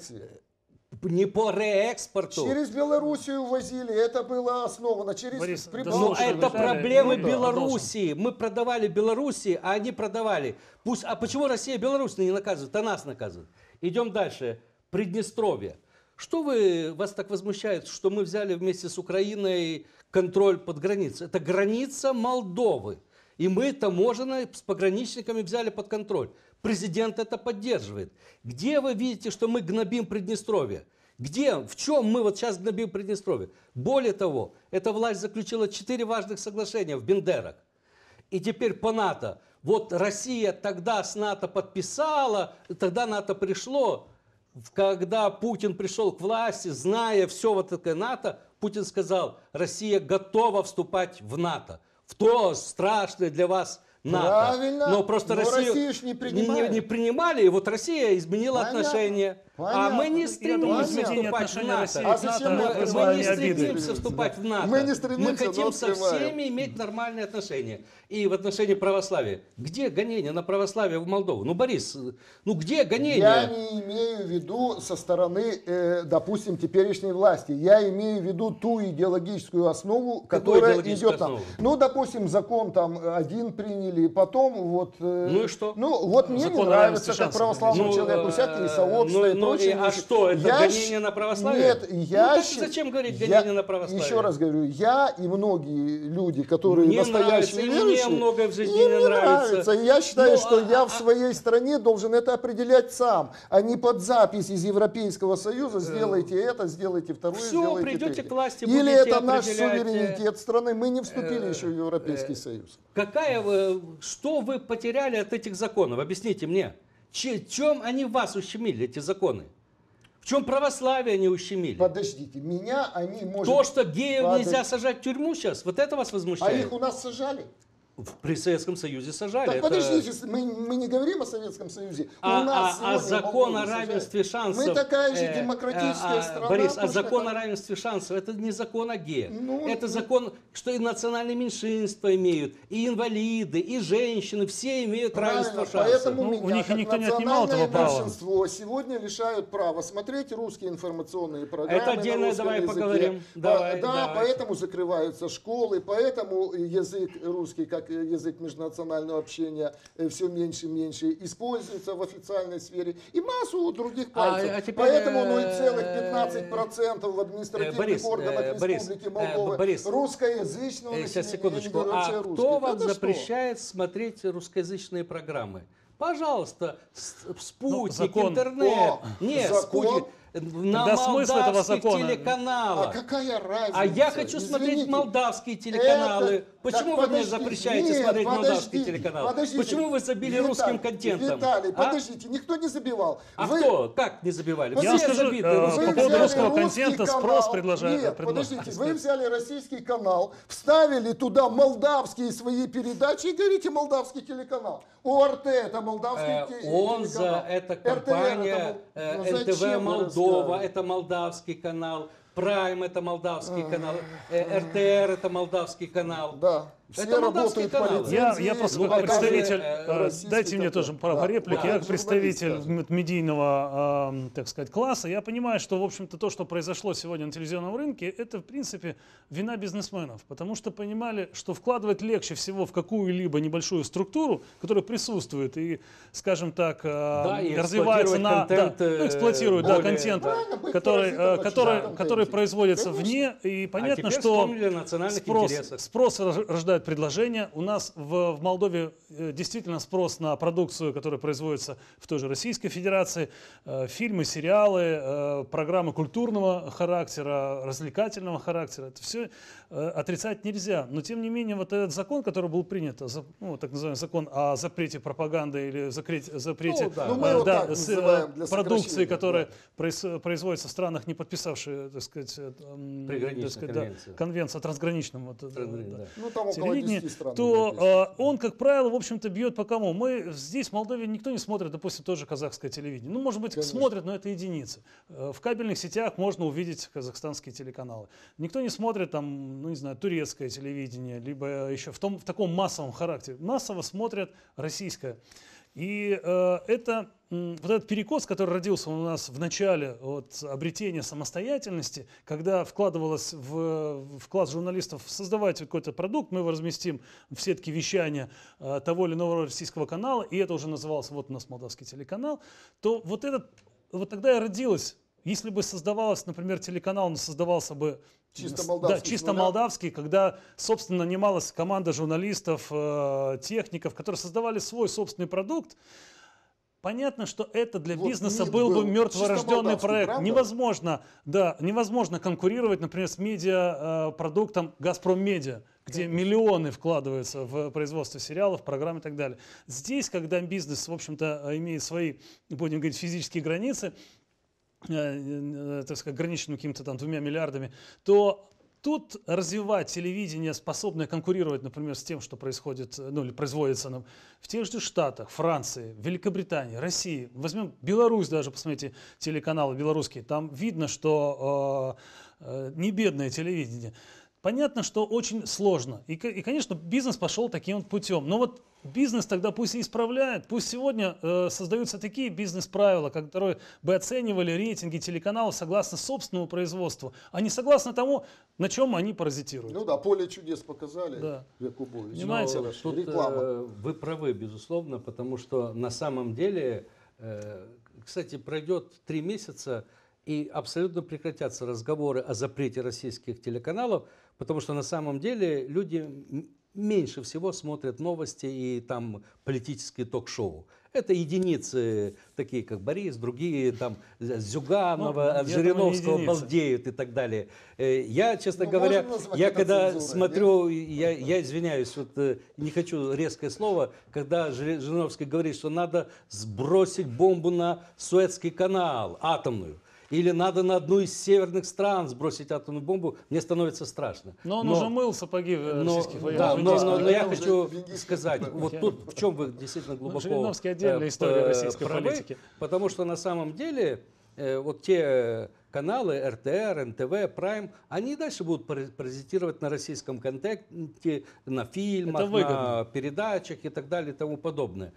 не по реэкспорту. Через Белоруссию возили, это было основано. Через Борис, Но это проблемы ну, Белоруссии. Мы продавали Белоруссии, а они продавали. Пусть, а почему Россия Беларусь не наказывает, а нас наказывает? Идем дальше. Приднестровье. Что вы, вас так возмущает, что мы взяли вместе с Украиной контроль под границей? Это граница Молдовы. И мы таможенно с пограничниками взяли под контроль. Президент это поддерживает. Где вы видите, что мы гнобим Приднестровье? Где, в чем мы вот сейчас гнобим Приднестровье? Более того, эта власть заключила четыре важных соглашения в Бендерах. И теперь по НАТО. Вот Россия тогда с НАТО подписала, тогда НАТО пришло. Когда Путин пришел к власти, зная все вот такое НАТО, Путин сказал, Россия готова вступать в НАТО. В то страшное для вас НАТО. Правильно, но просто но Россию Россию ж не, не, не принимали, и вот Россия изменила Понятно. отношения. Понятно. А мы не стремимся вступать в НАТО. А зачем мы, мы, мы не стремимся вступать в НАТО. Мы не стремимся, мы хотим но со всеми иметь нормальные отношения. И в отношении православия. Где гонения на православие в Молдову? Ну, Борис, ну где гонения? Я не имею в виду со стороны, э, допустим, теперешней власти. Я имею в виду ту идеологическую основу, Какую которая идеологическую идет там. основу? Ну, допустим, закон там один приняли, потом вот... Э, ну и что? Ну, вот мне закон не нравится, как православному ну, человеку, всякие сообщества ну, и ну, прочее. И, а что, это я гонение на православие? Нет, я... Ну, зачем говорить гонение я, на православие? Еще раз говорю, я и многие люди, которые мне настоящие нравится, верующие... мне многое в жизни им не не нравится. нравится. И я считаю, ну, что а, я а, в своей стране должен это определять сам, а не под запись из Европейского Союза. Сделайте это, сделайте второе, все, сделайте придете третье. к власти, Или это наш определять... суверенитет страны. Мы не вступили э, еще в Европейский э, Союз. Какая вы, что вы потеряли от этих законов? Объясните мне. Ч, чем они вас ущемили, эти законы? В чем православие они ущемили? Подождите, меня они, может... То, что геев Подожди. нельзя сажать в тюрьму сейчас, вот это вас возмущает? А их у нас сажали? При Советском Союзе сажали. Так это... подождите, мы, мы не говорим о Советском Союзе. А, у нас а, а закон о равенстве сажали. шансов... Мы такая же э, демократическая э, страна. Борис, а закон так... о равенстве шансов, это не закон о геях. Ну, это ну... закон, что и национальные меньшинства имеют, и инвалиды, и женщины, все имеют Правильно, равенство шансов. Поэтому ну, меня, у них как никто не отнимал этого права. Большинство сегодня лишают права смотреть русские информационные программы. Это отдельно, на давай языке. поговорим. Да, давай, да давай. поэтому закрываются школы, поэтому язык русский как язык межнационального общения все меньше и меньше используется в официальной сфере. И массу других пальцев. А, а теперь, Поэтому ноль целых пятнадцать сотых процента в административных Борис, органах Борис, Республики Молдова Борис, русскоязычного населения. Сейчас, секундочку. А русских. Кто вам Это запрещает что? смотреть русскоязычные программы? Пожалуйста, спутник, ну, закон. интернет. О, Нет, закон. спутник. На Тогда смысл этого закона. телеканалах. А какая разница? А я хочу Извините, смотреть молдавские телеканалы. Это... Почему так, вы подожди, мне запрещаете нет, смотреть подожди, молдавские телеканалы? Подождите, Почему вы забили Виталий, русским контентом? Виталий, а? подождите, никто не забивал. А вы... кто? Как не забивали? Я скажу, забиты, э, по поводу русского контента канал. спрос предложает. Нет, подождите, вы взяли российский канал, вставили туда молдавские свои передачи и говорите молдавский телеканал. ОРТ это молдавский э, телеканал. Он за это компания, это, эн тэ вэ Молдова, это молдавский канал. Прайм это молдавский канал, эр тэ эр это молдавский канал. Да. Все это молдавский канал. Я, я просто ну, как представитель, э, дайте мне тоже право да, реплики, да, я как представитель медийного, э, так сказать, класса, я понимаю, что, в общем-то, то, что произошло сегодня на телевизионном рынке, это, в принципе, вина бизнесменов, потому что понимали, что вкладывать легче всего в какую-либо небольшую структуру, которая присутствует и, скажем так, э, да, развивается на, контент, да, ну, эксплуатирует более, да, контент, да, который, э, который, который производится Конечно. вне, и понятно, а что спрос, спрос рождает предложение. У нас в, в Молдове действительно спрос на продукцию, которая производится в той же Российской Федерации, э, фильмы, сериалы, э, программы культурного характера, развлекательного характера. Это все э, отрицать нельзя. Но тем не менее вот этот закон, который был принят, ну, так называемый закон о запрете пропаганды или запрете, запрете ну, да. ну, э, да, с, э, продукции, которая да. производится в странах, не подписавшие, так сказать, э, так сказать да, конвенцию о трансграничном вот, Трансграни, да, да. Ну, там телевидении, то э, он, как правило, в общем-то, бьет по кому? Мы здесь, в Молдове, никто не смотрит, допустим, тоже казахское телевидение. Ну, может быть, Конечно. смотрят, но это единицы. В кабельных сетях можно увидеть казахстанские телеканалы. Никто не смотрит, там, ну, не знаю, турецкое телевидение, либо еще в, том, в таком массовом характере. Массово смотрят российское. И э, это, э, вот этот перекос, который родился у нас в начале вот, обретения самостоятельности, когда вкладывалось в вклад журналистов создавать какой-то продукт, мы его разместим в сетке вещания э, того или иного российского канала, и это уже назывался вот у нас молдавский телеканал, то вот, этот, вот тогда и родилось. Если бы создавался, например, телеканал, он создавался бы чисто молдавский, да, чисто молдавский, когда, собственно, нанималась команда журналистов, э, техников, которые создавали свой собственный продукт, понятно, что это для вот бизнеса был, был бы мертворожденный проект. Правда? Невозможно, да, невозможно конкурировать, например, с медиапродуктом «Газпром Медиа», где миллионы вкладываются в производство сериалов, программ и так далее. Здесь, когда бизнес, в общем-то, имеет свои, будем говорить, физические границы, так сказать, ограниченным какими-то там двумя миллиардами, то тут развивать телевидение, способное конкурировать, например, с тем, что происходит, ну или производится ну, в тех же Штатах, Франции, Великобритании, России. Возьмем Беларусь даже, посмотрите, телеканалы белорусские. Там видно, что э, э, не бедное телевидение. Понятно, что очень сложно. И, и, конечно, бизнес пошел таким вот путем. Но вот бизнес тогда пусть и исправляет. Пусть сегодня э, создаются такие бизнес-правила, которые бы оценивали рейтинги телеканалов согласно собственному производству, а не согласно тому, на чем они паразитируют. Ну да, поле чудес показали. Да. Якубович. Понимаете? Но тут реклама. Э, вы правы, безусловно, потому что на самом деле, э, кстати, пройдет три месяца, и абсолютно прекратятся разговоры о запрете российских телеканалов, потому что на самом деле люди меньше всего смотрят новости и там политические ток-шоу. Это единицы, такие как Борис, другие там Зюганова, от ну, Жириновского балдеют и так далее. Я, честно ну, говоря, я когда цензура, смотрю, я, я извиняюсь, вот, не хочу резкое слово, когда Жириновский говорит, что надо сбросить бомбу на Суэцкий канал, атомную. Или надо на одну из северных стран сбросить атомную бомбу, мне становится страшно. Но он но, уже мыл сапоги российских военных. Да, но, но, но я уже хочу сказать, вот тут в чем вы действительно глубоко Жириновский отдельная история российской правы, политики. Потому что на самом деле э, вот те каналы эр тэ эр, эн тэ вэ, Prime, они дальше будут паразитировать на российском контенте, на фильмах, на передачах и так далее и тому подобное.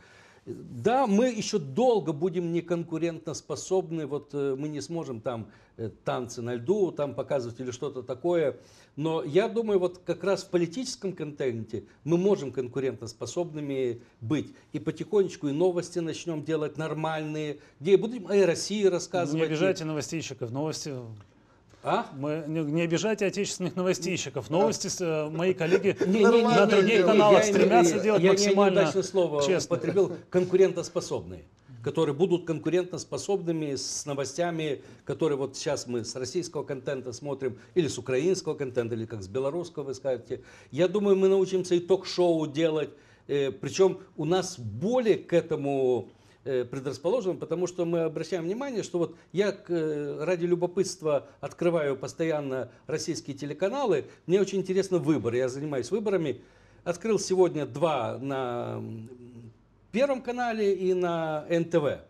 Да, мы еще долго будем неконкурентоспособны, вот мы не сможем там танцы на льду там показывать или что-то такое, но я думаю, вот как раз в политическом контенте мы можем конкурентоспособными быть. И потихонечку и новости начнем делать нормальные, где будем о России рассказывать. Не обижайте новостейщиков, новости... А? Мы, не, не обижайте отечественных новостейщиков. Новости э, мои коллеги не, не, не, на других каналах я, стремятся я, делать я, максимально я слово честно. Потребил конкурентоспособные, которые будут конкурентоспособными с новостями, которые вот сейчас мы с российского контента смотрим, или с украинского контента, или как с белорусского вы скажете. Я думаю, мы научимся и ток-шоу делать, э, причем у нас более к этому предрасположен, потому что мы обращаем внимание, что вот я ради любопытства открываю постоянно российские телеканалы, мне очень интересно выборы, я занимаюсь выборами, открыл сегодня два на Первом канале и на эн тэ вэ.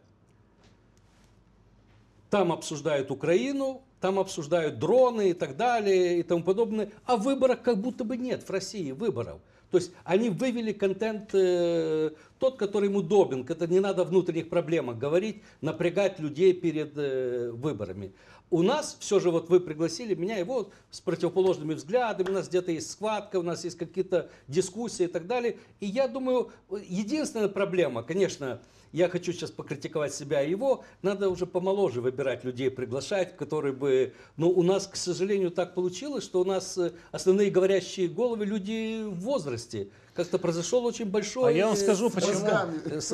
Там обсуждают Украину, там обсуждают дроны и так далее и тому подобное, а выборов как будто бы нет в России выборов. То есть они вывели контент э, тот, который им удобен. Это не надо о внутренних проблемах говорить, напрягать людей перед э, выборами. У нас все же, вот вы пригласили меня, и вот с противоположными взглядами, у нас где-то есть схватка, у нас есть какие-то дискуссии и так далее. И я думаю, единственная проблема, конечно, я хочу сейчас покритиковать себя и его, надо уже помоложе выбирать людей, приглашать, которые бы... Но у нас, к сожалению, так получилось, что у нас основные говорящие головы люди в возрасте. Как-то произошел очень большой... А я вам скажу, почему. С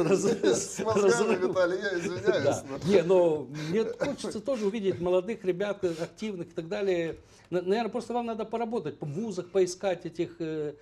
мозгами, Виталий, я извиняюсь. Не, но мне хочется тоже увидеть молодых ребят, активных и так далее. Наверное, просто вам надо поработать, в вузах поискать этих...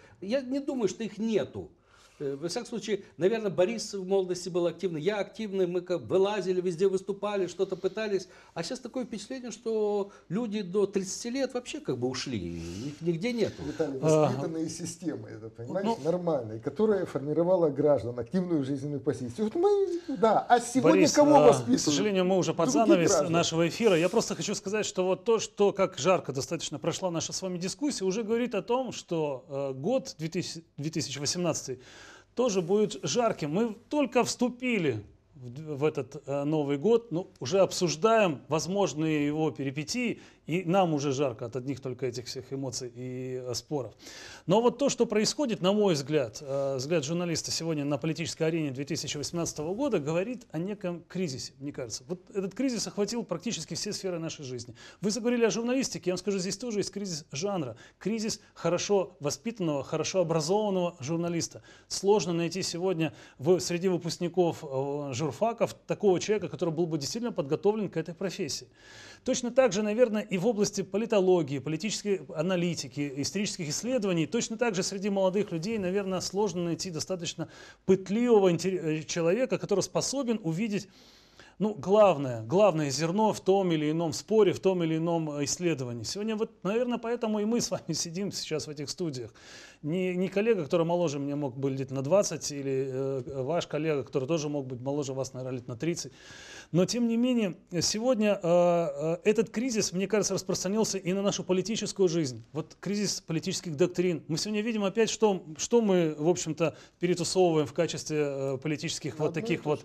Я не думаю, что их нету. Во всяком случае, наверное, Борис в молодости был активный, я активный, мы как вылазили, везде выступали, что-то пытались. А сейчас такое впечатление, что люди до тридцати лет вообще как бы ушли, их нигде нету. Виталий, воспитанные а, системы, это, понимаете, ну, нормальные, которая формировала граждан, активную жизненную позицию. Вот мы, да, а сегодня Борис, кого а, воспитывают? К сожалению, мы уже под занавес нашего эфира. Я просто хочу сказать, что вот то, что как жарко достаточно прошла наша с вами дискуссия, уже говорит о том, что э, год две тысячи восемнадцатый тоже будет жарким. Мы только вступили в, в этот э, Новый год, но уже обсуждаем возможные его перипетии, и нам уже жарко от одних только этих всех эмоций и э, споров. Но вот то, что происходит, на мой взгляд, э, взгляд журналиста сегодня на политической арене две тысячи восемнадцатого года, говорит о неком кризисе, мне кажется. Вот этот кризис охватил практически все сферы нашей жизни. Вы заговорили о журналистике, я вам скажу, здесь тоже есть кризис жанра, кризис хорошо воспитанного, хорошо образованного журналиста. Сложно найти сегодня в, среди выпускников э, журфаков такого человека, который был бы действительно подготовлен к этой профессии. Точно так же, наверное, и в области политологии, политической аналитики, исторических исследований, точно так же среди молодых людей, наверное, сложно найти достаточно пытливого человека, который способен увидеть, ну, главное, главное зерно в том или ином споре, в том или ином исследовании. Сегодня, вот, наверное, поэтому и мы с вами сидим сейчас в этих студиях. Не, не коллега, который моложе меня мог быть лет на двадцать, или э, ваш коллега, который тоже мог быть моложе вас, наверное, лет на тридцать. Но, тем не менее, сегодня э, э, этот кризис, мне кажется, распространился и на нашу политическую жизнь. Вот кризис политических доктрин. Мы сегодня видим опять, что, что мы, в общем-то, перетусовываем в качестве э, политических вот таких вот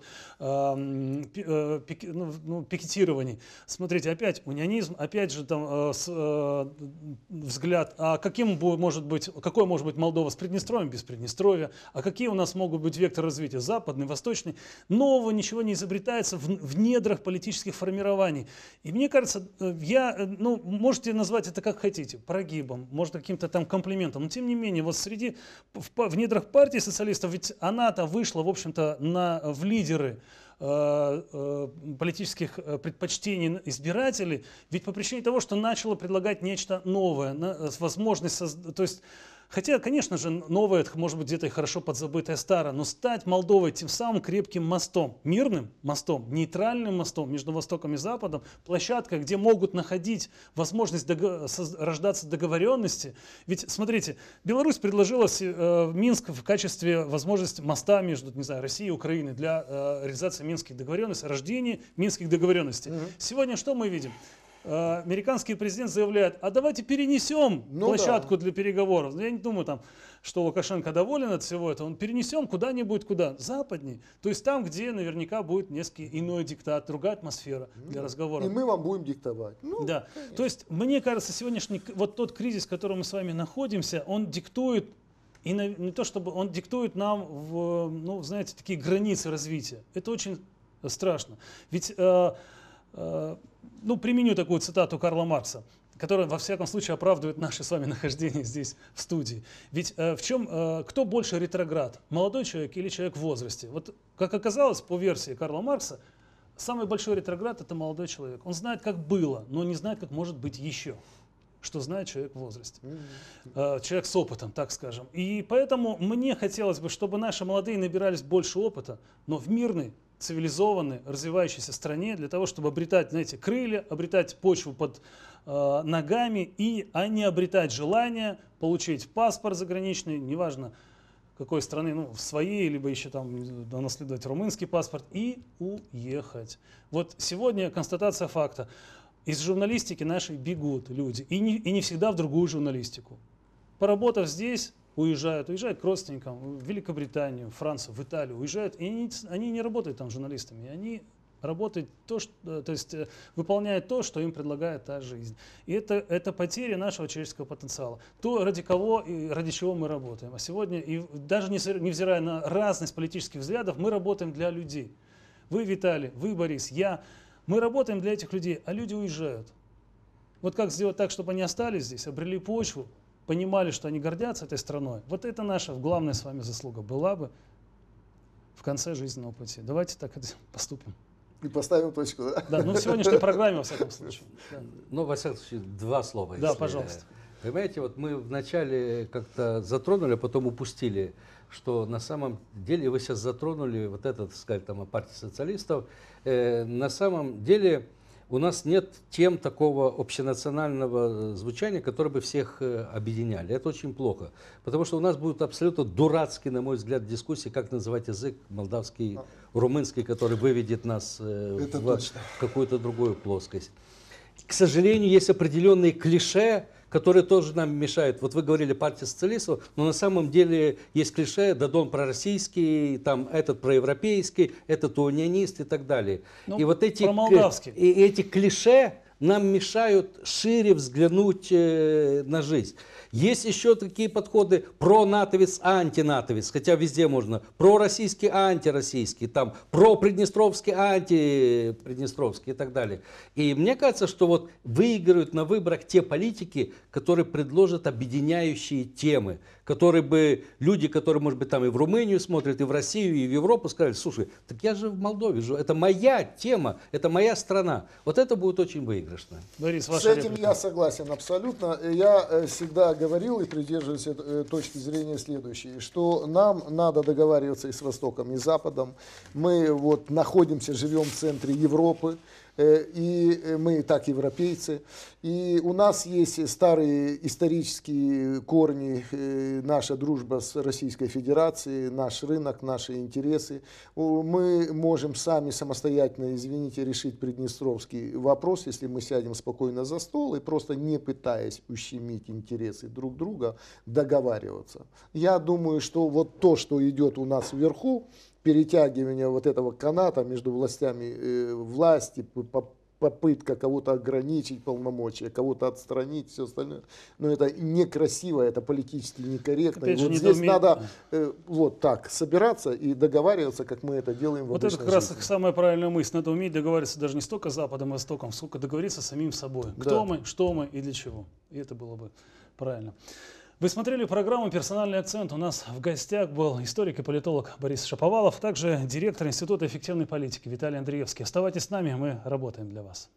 э, э, пик, ну, ну, пикетирований. Смотрите, опять унионизм, опять же там э, с, э, взгляд, а каким может быть, какой может быть Молдова с Приднестровьем, без Приднестровья, а какие у нас могут быть векторы развития, западный, восточный. Нового ничего не изобретается в, в недрах политических формирований. И мне кажется, я, ну, можете назвать это как хотите, прогибом, может каким-то там комплиментом, но тем не менее, вот среди, в, в недрах партии социалистов, ведь она-то вышла, в общем-то, на, в лидеры э, э, политических предпочтений избирателей, ведь по причине того, что начала предлагать нечто новое, на, возможность, то есть, хотя, конечно же, новое, это может быть где-то и хорошо подзабытое старое, но стать Молдовой тем самым крепким мостом, мирным мостом, нейтральным мостом между Востоком и Западом, площадкой, где могут находить возможность дого- рождаться договоренности. Ведь, смотрите, Беларусь предложила э, Минск в качестве возможности моста между, не знаю, Россией и Украиной для э, реализации минских договоренностей, рождения минских договоренностей. Mm-hmm. Сегодня что мы видим? э, американский президент заявляет, а давайте перенесем ну, площадку да. для переговоров. Я не думаю, там, что Лукашенко доволен от всего этого. Он перенесем куда-нибудь, куда? Западней. То есть там, где наверняка будет несколько иной диктат, другая атмосфера для разговора. И мы вам будем диктовать. Ну, да. То есть, мне кажется, сегодняшний вот тот кризис, в котором мы с вами находимся, он диктует, и на, не то чтобы он диктует нам, в, ну, знаете, такие границы развития. Это очень страшно. Ведь, э, э, ну, применю такую цитату Карла Маркса, которая, во всяком случае, оправдывает наше с вами нахождение здесь, в студии. Ведь э, в чем, э, кто больше ретроград, молодой человек или человек в возрасте? Вот, как оказалось, по версии Карла Маркса, самый большой ретроград – это молодой человек. Он знает, как было, но не знает, как может быть еще, что знает человек в возрасте. Mm-hmm. Человек с опытом, так скажем. И поэтому мне хотелось бы, чтобы наши молодые набирались больше опыта, но в мирной, цивилизованной, развивающейся стране, для того, чтобы обретать, знаете, крылья, обретать почву под э, ногами, и, а не обретать желание получить паспорт заграничный, неважно какой страны, ну, в своей, либо еще там наследовать румынский паспорт, и уехать. Вот сегодня констатация факта. Из журналистики нашей бегут люди, и не, и не всегда в другую журналистику. Поработав здесь, уезжают, уезжают к родственникам в Великобританию, в Францию, в Италию, уезжают, и они, они не работают там журналистами, они работают то, что, то есть выполняют то, что им предлагает та жизнь. И это, это потеря нашего человеческого потенциала, то, ради кого и ради чего мы работаем. А сегодня, и даже невзирая на разность политических взглядов, мы работаем для людей. Вы, Виталий, вы, Борис, я. Мы работаем для этих людей, а люди уезжают. Вот как сделать так, чтобы они остались здесь, обрели почву, понимали, что они гордятся этой страной. Вот это наша главная с вами заслуга была бы в конце жизненного пути. Давайте так поступим. И поставим точку, да? Да, ну в сегодняшней программе, во всяком случае. Да. Ну, во всяком случае, два слова. Да, если... пожалуйста. Понимаете, вот мы вначале как-то затронули, а потом упустили, что на самом деле, вы сейчас затронули вот это, так сказать, там, о партии социалистов, э, на самом деле у нас нет тем такого общенационального звучания, которое бы всех э, объединяли. Это очень плохо, потому что у нас будут абсолютно дурацкие, на мой взгляд, дискуссии, как называть язык молдавский, румынский, который выведет нас э, в, в какую-то другую плоскость. К сожалению, есть определенные клише, которые тоже нам мешают. Вот вы говорили партия социалистов, но на самом деле есть клише: Дадон пророссийский, там этот проевропейский, этот унионист и так далее. Ну, и вот эти, и эти клише нам мешают шире взглянуть э, на жизнь. Есть еще такие подходы: про-натовец, антинатовец, хотя везде можно, про-российский, антироссийский, там, про-приднестровский, антиприднестровский и так далее. И мне кажется, что вот выигрывают на выборах те политики, которые предложат объединяющие темы, которые бы люди, которые, может быть, там и в Румынию смотрят, и в Россию, и в Европу, сказали: слушай, так я же в Молдове живу, это моя тема, это моя страна. Вот это будет очень выигрышно. Борис, с этим реплика. Я согласен абсолютно. Я всегда говорил и придерживаюсь точки зрения следующей, что нам надо договариваться и с Востоком, и с Западом. Мы вот находимся, живем в центре Европы, и мы и так европейцы. И у нас есть старые исторические корни, наша дружба с Российской Федерацией, наш рынок, наши интересы. Мы можем сами самостоятельно, извините, решить приднестровский вопрос, если мы сядем спокойно за стол и просто не пытаясь ущемить интересы друг друга, договариваться. Я думаю, что вот то, что идет у нас вверху, перетягивание вот этого каната между властями, э, власти, попытка кого-то ограничить полномочия, кого-то отстранить, все остальное. Но это некрасиво, это политически некорректно. И вот здесь недоумен... надо э, вот так собираться и договариваться, как мы это делаем в Вот это как жизни. Раз самая правильная мысль. Надо уметь договариваться даже не столько с Западом и Востоком, сколько договориться с самим собой. Кто да. мы, что мы и для чего. И это было бы правильно. Вы смотрели программу «Персональный акцент». У нас в гостях был историк и политолог Борис Шаповалов, также директор Института эффективной политики Виталий Андреевский. Оставайтесь с нами, мы работаем для вас.